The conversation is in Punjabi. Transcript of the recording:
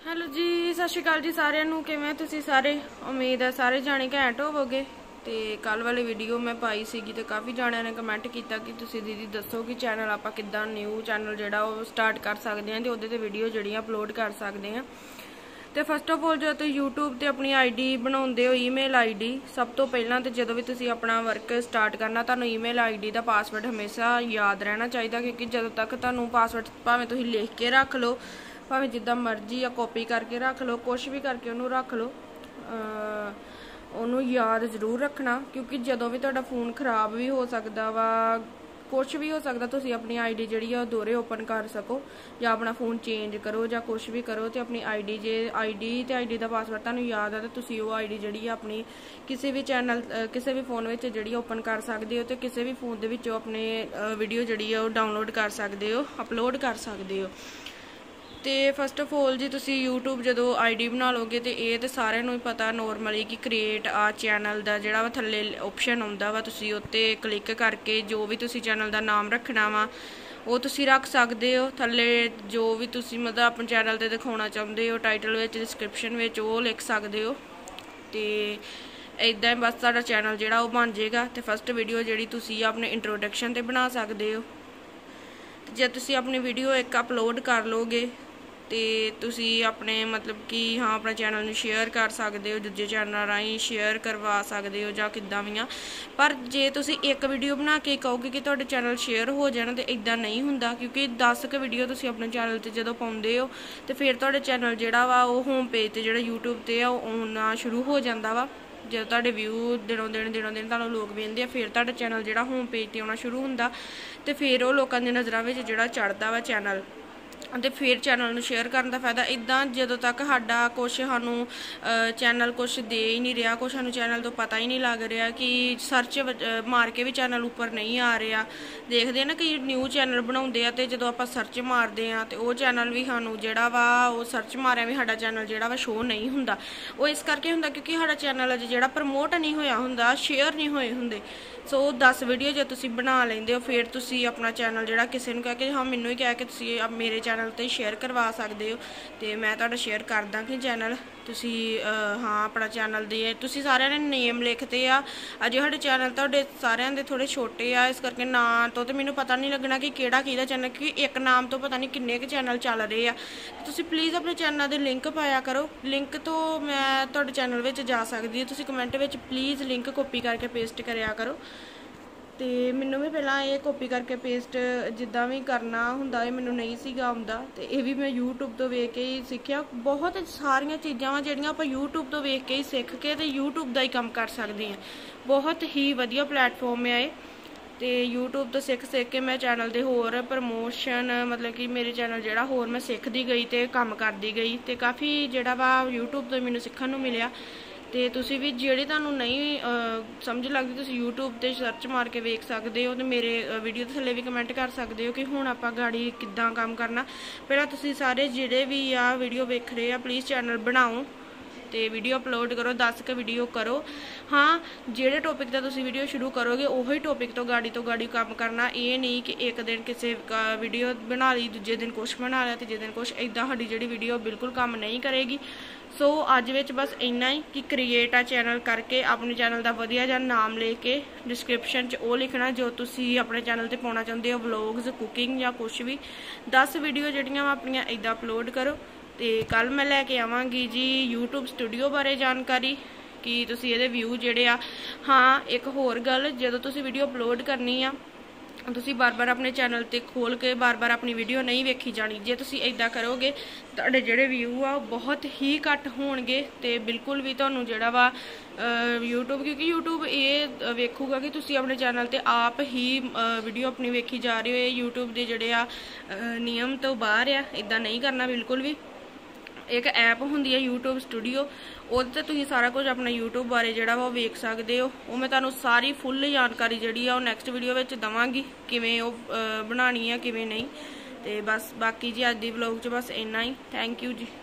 ਹੈਲੋ ਜੀ, ਸਤਿ ਸ਼੍ਰੀ ਅਕਾਲ ਜੀ ਸਾਰਿਆਂ ਨੂੰ। ਕਿਵੇਂ ਤੁਸੀਂ ਸਾਰੇ? ਉਮੀਦ ਹੈ ਸਾਰੇ ਜਾਣੇ ਘੈਂਟ ਹੋਵੋਗੇ। ਤੇ ਕੱਲ ਵਾਲੀ ਵੀਡੀਓ ਮੈਂ ਪਾਈ ਸੀਗੀ ਤੇ ਕਾਫੀ ਜਾਣਿਆਂ ਨੇ ਕਮੈਂਟ ਕੀਤਾ ਕਿ ਤੁਸੀਂ ਦੀਦੀ ਦੱਸੋ ਕਿ ਚੈਨਲ ਆਪਾਂ ਕਿੱਦਾਂ ਨਿਊ ਚੈਨਲ ਜਿਹੜਾ ਉਹ ਸਟਾਰਟ ਕਰ ਸਕਦੇ ਹਾਂ ਤੇ ਉਹਦੇ ਤੇ ਵੀਡੀਓ ਜਿਹੜੀਆਂ ਅਪਲੋਡ ਕਰ ਸਕਦੇ ਹਾਂ। ਤੇ ਫਸਟ ਆਫ ਆਲ ਜਦੋਂ ਤੁਸੀਂ YouTube ਤੇ ਆਪਣੀ ਆਈਡੀ ਬਣਾਉਂਦੇ ਹੋ, ਈਮੇਲ ਆਈਡੀ, ਸਭ ਤੋਂ ਪਹਿਲਾਂ ਤੇ ਜਦੋਂ ਵੀ ਤੁਸੀਂ ਆਪਣਾ ਵਰਕ ਸਟਾਰਟ ਕਰਨਾ, ਤੁਹਾਨੂੰ ਈਮੇਲ ਆਈਡੀ ਦਾ ਪਾਸਵਰਡ ਹਮੇਸ਼ਾ ਯਾਦ ਰਹਿਣਾ ਚਾਹੀਦਾ, ਕਿਉਂਕਿ ਜਦੋਂ ਤੱਕ ਤੁਹਾਨੂੰ ਪਾਸਵਰਡ ਭਾਵੇਂ ਤੁਸੀਂ ਲਿਖ ਕੇ ਰੱਖ ਲਓ, ਭਾਵੇਂ ਜਿੱਦਾਂ ਮਰਜ਼ੀ ਜਾਂ ਕਾਪੀ ਕਰਕੇ ਰੱਖ ਲਓ, ਕੁਛ ਵੀ ਕਰਕੇ ਉਹਨੂੰ ਰੱਖ ਲਓ, ਉਹਨੂੰ ਯਾਦ ਜ਼ਰੂਰ ਰੱਖਣਾ, ਕਿਉਂਕਿ ਜਦੋਂ ਵੀ ਤੁਹਾਡਾ ਫੋਨ ਖਰਾਬ ਵੀ ਹੋ ਸਕਦਾ ਵਾ, ਕੁਛ ਵੀ ਹੋ ਸਕਦਾ, ਤੁਸੀਂ ਆਪਣੀ ਆਈਡੀ ਜਿਹੜੀ ਆ ਉਹ ਦੁਬਾਰੇ ਓਪਨ ਕਰ ਸਕੋ ਜਾਂ ਆਪਣਾ ਫੋਨ ਚੇਂਜ ਕਰੋ ਜਾਂ ਕੁਛ ਵੀ ਕਰੋ। ਤੇ ਆਪਣੀ ਆਈਡੀ ਜੇ ਆਈਡੀ ਦਾ ਪਾਸਵਰਡ ਤੁਹਾਨੂੰ ਯਾਦ ਆ ਤਾਂ ਤੁਸੀਂ ਉਹ ਆਈਡੀ ਜਿਹੜੀ ਆ ਆਪਣੀ ਕਿਸੇ ਵੀ ਚੈਨਲ ਕਿਸੇ ਵੀ ਫੋਨ ਵਿੱਚ ਜਿਹੜੀ ਓਪਨ ਕਰ ਸਕਦੇ ਹੋ ਤੇ ਕਿਸੇ ਵੀ ਫੋਨ ਦੇ ਵਿੱਚੋਂ ਆਪਣੇ ਵੀਡੀਓ ਜਿਹੜੀ ਆ ਉਹ ਡਾਊਨਲੋਡ ਕਰ ਸਕਦੇ ਹੋ, ਅਪਲੋਡ ਕਰ ਸਕਦੇ ਹੋ। ਤੇ ਫਸਟ ਆਫ ਆਲ ਜੀ ਤੁਸੀਂ YouTube ਜਦੋਂ ਆਈਡੀ ਬਣਾ ਲਓਗੇ ਤੇ ਇਹ ਤੇ ਸਾਰਿਆਂ ਨੂੰ ਹੀ ਪਤਾ ਨੋਰਮਲੀ ਕਿ ਕ੍ਰੀਏਟ ਆ ਚੈਨਲ ਦਾ ਜਿਹੜਾ ਵਾ ਥੱਲੇ ਆਪਸ਼ਨ ਆਉਂਦਾ ਵਾ, ਤੁਸੀਂ ਉੱਤੇ ਕਲਿੱਕ ਕਰਕੇ ਜੋ ਵੀ ਤੁਸੀਂ ਚੈਨਲ ਦਾ ਨਾਮ ਰੱਖਣਾ ਵਾ ਉਹ ਤੁਸੀਂ ਰੱਖ ਸਕਦੇ ਹੋ। ਥੱਲੇ ਜੋ ਵੀ ਤੁਸੀਂ ਮਤਲਬ ਆਪਣੇ ਚੈਨਲ ਤੇ ਦਿਖਾਉਣਾ ਚਾਹੁੰਦੇ ਹੋ, ਟਾਈਟਲ ਵਿੱਚ, ਡਿਸਕ੍ਰਿਪਸ਼ਨ ਵਿੱਚ ਉਹ ਲਿਖ ਸਕਦੇ ਹੋ। ਤੇ ਇੱਦਾਂ ਬਸ ਤੁਹਾਡਾ ਚੈਨਲ ਜਿਹੜਾ ਉਹ ਬਣ ਜਾਏਗਾ। ਤੇ ਫਸਟ ਵੀਡੀਓ ਜਿਹੜੀ ਤੁਸੀਂ ਆਪਣੇ ਇੰਟਰੋਡਕਸ਼ਨ ਤੇ ਬਣਾ ਸਕਦੇ ਹੋ। ਜੇ ਤੁਸੀਂ ਆਪਣੀ ਵੀਡੀਓ ਇੱਕ ਅਪਲੋਡ ਕਰ ਲਓਗੇ ਤੇ ਤੁਸੀਂ ਆਪਣੇ ਮਤਲਬ ਕਿ ਹਾਂ ਆਪਣਾ ਚੈਨਲ ਨੂੰ ਸ਼ੇਅਰ ਕਰ ਸਕਦੇ ਹੋ, ਦੂਜੇ ਚੈਨਲ ਰਾਹੀਂ ਸ਼ੇਅਰ ਕਰਵਾ ਸਕਦੇ ਹੋ ਜਾਂ ਕਿੱਦਾਂ ਵੀ ਆ। ਪਰ ਜੇ ਤੁਸੀਂ ਇੱਕ ਵੀਡੀਓ ਬਣਾ ਕੇ ਕਹੋਗੇ ਕਿ ਤੁਹਾਡੇ ਚੈਨਲ ਸ਼ੇਅਰ ਹੋ ਜਾਣ ਤੇ ਇੱਦਾਂ ਨਹੀਂ ਹੁੰਦਾ, ਕਿਉਂਕਿ 10 ਕੁ ਵੀਡੀਓ ਤੁਸੀਂ ਆਪਣੇ ਚੈਨਲ ਤੇ ਜਦੋਂ ਪਾਉਂਦੇ ਹੋ ਤੇ ਫਿਰ ਤੁਹਾਡੇ ਚੈਨਲ ਜਿਹੜਾ ਵਾ ਉਹ ਹੋਮ ਪੇਜ ਤੇ ਜਿਹੜਾ YouTube ਤੇ ਆ ਉਹ ਆਉਣਾ ਸ਼ੁਰੂ ਹੋ ਜਾਂਦਾ ਵਾ। ਜਦੋਂ ਤੁਹਾਡੇ ਵਿਊ ਦਿਨੋਂ ਦਿਨ ਤੁਹਾਨੂੰ ਲੋਕ ਵੇਖਦੇ ਆ, ਫਿਰ ਤੁਹਾਡਾ ਚੈਨਲ ਜਿਹੜਾ ਹੋਮ ਪੇਜ ਤੇ ਆਉਣਾ ਸ਼ੁਰੂ ਹੁੰਦਾ ਤੇ ਫਿਰ ਉਹ ਲੋਕਾਂ ਦੀ ਨਜ਼ਰਾਂ ਵਿੱਚ ਜਿਹੜਾ ਚੜ੍ਹਦਾ ਵਾ ਚੈਨਲ, ਅਤੇ ਫਿਰ ਚੈਨਲ ਨੂੰ ਸ਼ੇਅਰ ਕਰਨ ਦਾ ਫਾਇਦਾ। ਇੱਦਾਂ ਜਦੋਂ ਤੱਕ ਸਾਡਾ ਕੁਛ ਸਾਨੂੰ ਚੈਨਲ ਕੁਛ ਦੇ ਹੀ ਨਹੀਂ ਰਿਹਾ, ਕੁਛ ਸਾਨੂੰ ਚੈਨਲ ਤੋਂ ਪਤਾ ਹੀ ਨਹੀਂ ਲੱਗ ਰਿਹਾ, ਕਿ ਸਰਚ ਮਾਰ ਕੇ ਵੀ ਚੈਨਲ ਉੱਪਰ ਨਹੀਂ ਆ ਰਿਹਾ। ਦੇਖਦੇ ਨਾ ਕਿ ਨਿਊ ਚੈਨਲ ਬਣਾਉਂਦੇ ਆ ਤੇ ਜਦੋਂ ਆਪਾਂ ਸਰਚ ਮਾਰਦੇ ਆ ਤੇ ਉਹ ਚੈਨਲ ਵੀ ਸਾਨੂੰ ਜਿਹੜਾ ਵਾ ਉਹ ਸਰਚ ਮਾਰਿਆ ਵੀ ਸਾਡਾ ਚੈਨਲ ਜਿਹੜਾ ਵਾ ਸ਼ੋਅ ਨਹੀਂ ਹੁੰਦਾ। ਉਹ ਇਸ ਕਰਕੇ ਹੁੰਦਾ ਕਿਉਂਕਿ ਸਾਡਾ ਚੈਨਲ ਅਜੇ ਜਿਹੜਾ ਪ੍ਰਮੋਟ ਨਹੀਂ ਹੋਇਆ ਹੁੰਦਾ, ਸ਼ੇਅਰ ਨਹੀਂ ਹੋਏ ਹੁੰਦੇ। ਸੋ 10 ਵੀਡੀਓ ਜੇ ਤੁਸੀਂ ਬਣਾ ਲੈਂਦੇ ਹੋ ਫਿਰ ਤੁਸੀਂ ਆਪਣਾ ਚੈਨਲ ਜਿਹੜਾ ਕਿਸੇ ਨੂੰ ਕਹਿ ਕੇ, ਹਾਂ ਮੈਨੂੰ ਹੀ ਕਹਿ ਕੇ ਤੁਸੀਂ ਮੇਰੇ ਚੈਨਲ ਤੇ ਸ਼ੇਅਰ ਕਰਵਾ ਸਕਦੇ ਹੋ ਤੇ ਮੈਂ ਤੁਹਾਡਾ ਸ਼ੇਅਰ ਕਰ ਦਾਂਗੀ ਚੈਨਲ। ਤੁਸੀਂ ਹਾਂ ਆਪਣਾ ਚੈਨਲ ਦੇ ਤੁਸੀਂ ਸਾਰਿਆਂ ਨੇ ਨੇਮ ਲਿਖਤੇ ਆ, ਅਜੇ ਸਾਡੇ ਚੈਨਲ ਤੁਹਾਡੇ ਸਾਰਿਆਂ ਦੇ ਥੋੜ੍ਹੇ ਛੋਟੇ ਆ, ਇਸ ਕਰਕੇ ਨਾਂ ਤੋਂ ਤੇ ਮੈਨੂੰ ਪਤਾ ਨਹੀਂ ਲੱਗਣਾ ਕਿ ਕਿਹੜਾ ਕਿਹਦਾ ਚੈਨਲ, ਕਿਉਂਕਿ ਇੱਕ ਨਾਮ ਤੋਂ ਪਤਾ ਨਹੀਂ ਕਿੰਨੇ ਕੁ ਚੈਨਲ ਚੱਲ ਰਹੇ ਆ। ਤੁਸੀਂ ਪਲੀਜ਼ ਆਪਣੇ ਚੈਨਲ ਦੇ ਲਿੰਕ ਪਾਇਆ ਕਰੋ, ਲਿੰਕ ਤੋਂ ਮੈਂ ਤੁਹਾਡੇ ਚੈਨਲ ਵਿੱਚ ਜਾ ਸਕਦੀ ਹਾਂ। ਤੁਸੀਂ ਕਮੈਂਟ ਵਿੱਚ ਪਲੀਜ਼ ਲਿੰਕ ਕਾਪੀ ਕਰਕੇ ਪੇਸਟ ਕਰਿਆ ਕਰੋ। ਤੇ ਮੈਨੂੰ ਵੀ ਪਹਿਲਾਂ ਇਹ ਕਾਪੀ ਕਰਕੇ ਪੇਸਟ ਜਿੱਦਾਂ ਵੀ ਕਰਨਾ ਹੁੰਦਾ ਇਹ ਮੈਨੂੰ ਨਹੀਂ ਸੀਗਾ ਆਉਂਦਾ, ਤੇ ਇਹ ਵੀ ਮੈਂ YouTube ਤੋਂ ਵੇਖ ਕੇ ਹੀ ਸਿੱਖਿਆ। ਬਹੁਤ ਸਾਰੀਆਂ ਚੀਜ਼ਾਂ ਵਾ ਜਿਹੜੀਆਂ ਆਪਾਂ YouTube ਤੋਂ ਵੇਖ ਕੇ ਹੀ ਸਿੱਖ ਕੇ ਤੇ YouTube ਦਾ ਹੀ ਕੰਮ ਕਰ ਸਕਦੇ ਹਾਂ। ਬਹੁਤ ਹੀ ਵਧੀਆ ਪਲੇਟਫਾਰਮ ਹੈ ਇਹ। ਤੇ YouTube ਤੋਂ ਸਿੱਖ ਕੇ ਮੈਂ ਚੈਨਲ ਦੇ ਹੋਰ ਪ੍ਰਮੋਸ਼ਨ ਮਤਲਬ ਕਿ ਮੇਰੇ ਚੈਨਲ ਜਿਹੜਾ ਹੋਰ ਮੈਂ ਸਿੱਖਦੀ ਗਈ ਤੇ ਕੰਮ ਕਰਦੀ ਗਈ ਤੇ ਕਾਫੀ ਜਿਹੜਾ ਵਾ YouTube ਤੋਂ ਮੈਨੂੰ ਸਿੱਖਣ ਨੂੰ ਮਿਲਿਆ। ਤੇ ਤੁਸੀਂ ਵੀ ਜਿਹੜੀ ਤੁਹਾਨੂੰ ਨਹੀਂ ਸਮਝ ਲੱਗਦੀ ਤੁਸੀਂ YouTube ਤੇ ਸਰਚ ਮਾਰ ਕੇ ਵੇਖ ਸਕਦੇ ਹੋ ਤੇ ਮੇਰੇ ਵੀਡੀਓ ਦੇ ਥੱਲੇ ਵੀ ਕਮੈਂਟ ਕਰ ਸਕਦੇ ਹੋ ਕਿ ਹੁਣ ਆਪਾਂ ਗਾੜੀ ਕਿੱਦਾਂ ਕੰਮ ਕਰਨਾ। ਪਹਿਲਾਂ ਤੁਸੀਂ ਸਾਰੇ ਜਿਹੜੇ ਵੀ ਆ ਵੀਡੀਓ ਵੇਖ ਰਹੇ ਆ ਪਲੀਜ਼ ਚੈਨਲ ਬਣਾਓ ਤੇ ਵੀਡੀਓ ਅਪਲੋਡ ਕਰੋ, 10 ਕੁ ਵੀਡੀਓ ਕਰੋ। ਹਾਂ ਜਿਹੜੇ ਟੌਪਿਕ ਦਾ ਤੁਸੀਂ ਵੀਡੀਓ ਸ਼ੁਰੂ ਕਰੋਗੇ ਉਹੀ ਟੌਪਿਕ ਤੋਂ ਗਾੜੀ ਕੰਮ ਕਰਨਾ। ਇਹ ਨਹੀਂ ਕਿ ਇੱਕ ਦਿਨ ਕਿਸੇ ਵੀਡੀਓ ਬਣਾ ਲਈ, ਦੂਜੇ ਦਿਨ ਕੁਛ ਬਣਾ ਲਿਆ, ਤੀਜੇ ਦਿਨ ਕੁਛ, ਇੱਦਾਂ ਸਾਡੀ ਜਿਹੜੀ ਵੀਡੀਓ ਬਿਲਕੁਲ ਕੰਮ ਨਹੀਂ ਕਰੇਗੀ। ਸੋ ਅੱਜ ਵਿੱਚ ਬਸ ਇੰਨਾ ਹੀ ਕਿ ਕ੍ਰੀਏਟ ਆ ਚੈਨਲ ਕਰਕੇ ਆਪਣੇ ਚੈਨਲ ਦਾ ਵਧੀਆ ਜਿਹਾ ਨਾਮ ਲੈ ਕੇ ਡਿਸਕ੍ਰਿਪਸ਼ਨ 'ਚ ਉਹ ਲਿਖਣਾ ਜੋ ਤੁਸੀਂ ਆਪਣੇ ਚੈਨਲ ਤੇ ਪਾਉਣਾ ਚਾਹੁੰਦੇ ਹੋ, ਵਲੋਗਸ, ਕੁਕਿੰਗ ਜਾਂ ਕੁਛ ਵੀ। 10 ਵੀਡੀਓ ਜਿਹੜੀਆਂ ਵਾ ਆਪਣੀਆਂ ਇੱਦਾਂ ਅਪਲੋਡ ਕਰੋ। ਤੇ ਕੱਲ ਮੈਂ ਲੈ ਕੇ ਆਵਾਂਗੀ ਜੀ YouTube ਸਟੂਡੀਓ ਬਾਰੇ ਜਾਣਕਾਰੀ ਕਿ ਤੁਸੀਂ ਇਹਦੇ ਵਿਊ ਜਿਹੜੇ ਆ। ਹਾਂ ਇੱਕ ਹੋਰ ਗੱਲ, ਜਦੋਂ ਤੁਸੀਂ ਵੀਡੀਓ ਅਪਲੋਡ ਕਰਨੀ ਆ ਤੁਸੀਂ ਬਾਰ-ਬਾਰ ਆਪਣੇ ਚੈਨਲ ਤੇ ਖੋਲ ਕੇ ਬਾਰ-ਬਾਰ ਆਪਣੀ ਵੀਡੀਓ ਨਹੀਂ ਵੇਖੀ ਜਾਣੀ। ਜੇ ਤੁਸੀਂ ਇੱਦਾਂ ਕਰੋਗੇ ਤੁਹਾਡੇ ਜਿਹੜੇ ਵਿਊ ਆ ਉਹ ਬਹੁਤ ਹੀ ਘੱਟ ਹੋਣਗੇ ਤੇ ਬਿਲਕੁਲ ਵੀ ਤੁਹਾਨੂੰ ਜਿਹੜਾ ਵਾ YouTube, ਕਿਉਂਕਿ YouTube ਇਹ ਵੇਖੂਗਾ ਕਿ ਤੁਸੀਂ ਆਪਣੇ ਚੈਨਲ ਤੇ ਆਪ ਹੀ ਵੀਡੀਓ ਆਪਣੀ ਵੇਖੀ ਜਾ ਰਹੇ ਹੋ। ਇਹ YouTube ਦੇ ਜਿਹੜੇ ਆ ਨਿਯਮ ਤੋਂ ਬਾਹਰ ਆ, ਇੱਦਾਂ ਨਹੀਂ ਕਰਨਾ ਬਿਲਕੁਲ ਵੀ। ਇੱਕ ਐਪ ਹੁੰਦੀ ਹੈ YouTube ਸਟੂਡੀਓ, ਉਹਦੇ ਤੇ ਤੁਸੀਂ ਸਾਰਾ ਕੁਝ ਆਪਣਾ YouTube ਬਾਰੇ ਜਿਹੜਾ ਵਾ ਉਹ ਵੇਖ ਸਕਦੇ ਹੋ। ਉਹ ਮੈਂ ਤੁਹਾਨੂੰ ਸਾਰੀ ਫੁੱਲ ਜਾਣਕਾਰੀ ਜਿਹੜੀ ਆ ਉਹ ਨੈਕਸਟ ਵੀਡੀਓ ਵਿੱਚ ਦਵਾਂਗੀ, ਕਿਵੇਂ ਉਹ ਬਣਾਉਣੀ ਆ ਕਿਵੇਂ ਨਹੀਂ। ਤੇ ਬਸ ਬਾਕੀ ਜੀ ਅੱਜ ਦੀ ਵਲੋਗ 'ਚ ਬਸ ਇੰਨਾ ਹੀ। ਥੈਂਕ ਯੂ ਜੀ।